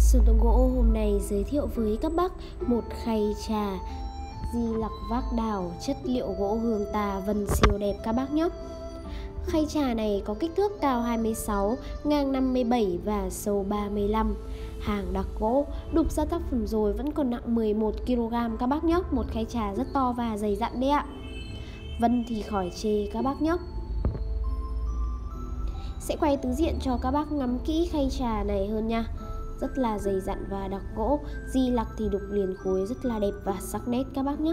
Xưởng tượng gỗ hôm nay giới thiệu với các bác một khay trà Di Lặc Vác Đào, chất liệu gỗ hương tà, vân siêu đẹp các bác nhé. Khay trà này có kích thước cao 26, ngang 57 và sâu 35. Hàng đặc gỗ, đục ra tác phẩm rồi vẫn còn nặng 11 kg các bác nhé. Một khay trà rất to và dày dặn đấy ạ. Vân thì khỏi chê các bác nhé. Sẽ quay tứ diện cho các bác ngắm kỹ khay trà này hơn nha. Rất là dày dặn và đặc gỗ. Di Lặc thì đục liền khối rất là đẹp và sắc nét các bác nhé.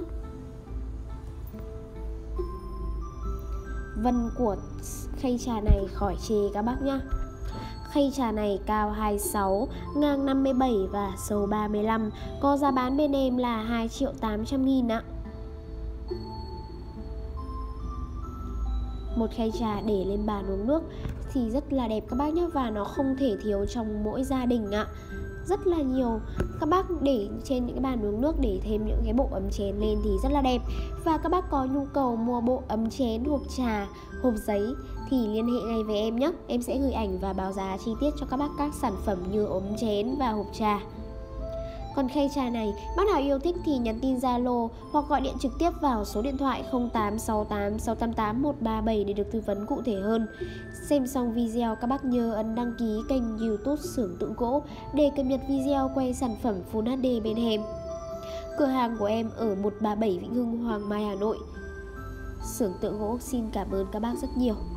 Vân của khay trà này khỏi chê các bác nhé. Khay trà này cao 26, ngang 57 và sâu 35. Có giá bán bên em là 2.800.000 ạ. Một khay trà để lên bàn uống nước thì rất là đẹp các bác nhé. Và nó không thể thiếu trong mỗi gia đình ạ. Rất là nhiều các bác để trên những cái bàn uống nước, để thêm những cái bộ ấm chén lên thì rất là đẹp. Và các bác có nhu cầu mua bộ ấm chén, hộp trà, hộp giấy thì liên hệ ngay với em nhé. Em sẽ gửi ảnh và báo giá chi tiết cho các bác các sản phẩm như ấm chén và hộp trà. Còn khay trà này, bác nào yêu thích thì nhắn tin Zalo hoặc gọi điện trực tiếp vào số điện thoại 0868 688 137 để được tư vấn cụ thể hơn. Xem xong video, các bác nhớ ấn đăng ký kênh YouTube Xưởng Tượng Gỗ để cập nhật video quay sản phẩm Full HD bên em. Cửa hàng của em ở 137 Vĩnh Hưng, Hoàng Mai, Hà Nội. Xưởng Tượng Gỗ xin cảm ơn các bác rất nhiều.